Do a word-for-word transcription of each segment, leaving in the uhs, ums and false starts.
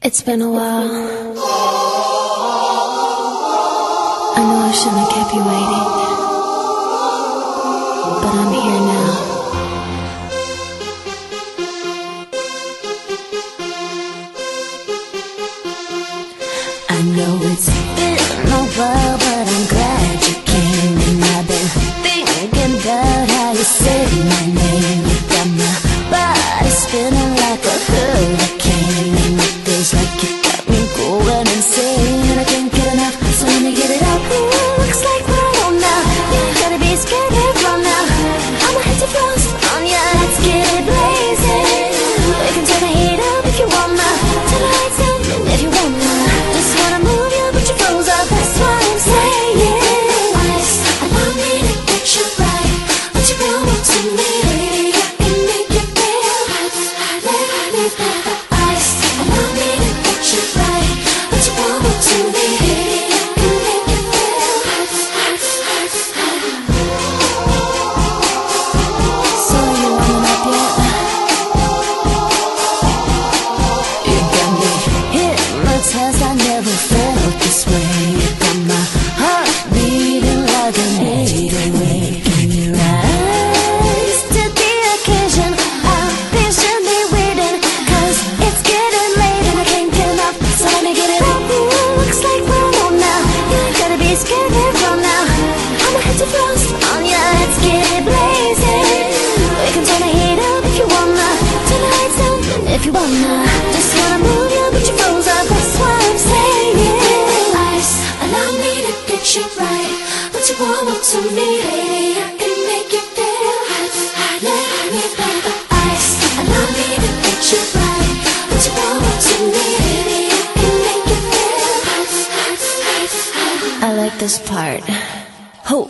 It's been a while. I know I shouldn't have kept you waiting, but I'm here now. I know it's been a while, but I'm glad you came. And I've been thinking about how you said my name. You got my body spinning like a hurricane, and it feels like you got me going insane. And I can't get enough, so let me get it out. Ooh, looks like we're on now. You ain't gotta be scared to run now. I'ma hit the frost on ya, let's get it blazing. We can turn the heat up if you want now. Turn the lights down if you want now. Just wanna move you, but you froze up, that's what I'm saying. Ice, allow me to get you right. What you want to me, baby, I can make you feel hot, hot, hot, hot. Ice, allow me to get you right. What you want to me, baby, I can make you feel hot, hot, hot, hot. So you warming up yet? You got me hypnotized, I never felt this way. You got my heart beating like an eight oh eight. Can you rise to the occasion? I'm patiently waiting, cause it's getting late and I can't get enough, so let me get it up. Ooh, looks like we're on now. You ain't gotta be scared to run now. I'ma hit the frost on ya, let's get it blazing. We can turn the heat up if you want now. Turn the lights down if you want now. Just wanna move you, but you froze up, that's what I'm saying. Ice, allow me to get you right. What you want to me, baby, I can make you feel hot, hot, let me feel the ice. Allow me to get you right. What you want to me, baby, I can make you feel hot, hot, hot, hot. I like this part. Ho.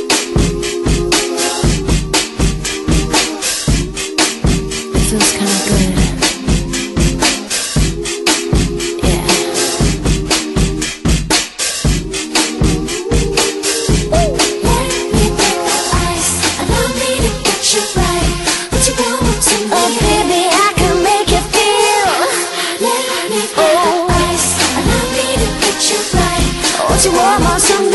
It feels kinda good. Yeah. Let me break the ice. Allow me to get you right. What you want to me, Oh baby, I can make you feel. let me break the ice. Allow me to get you right. What you want more to me.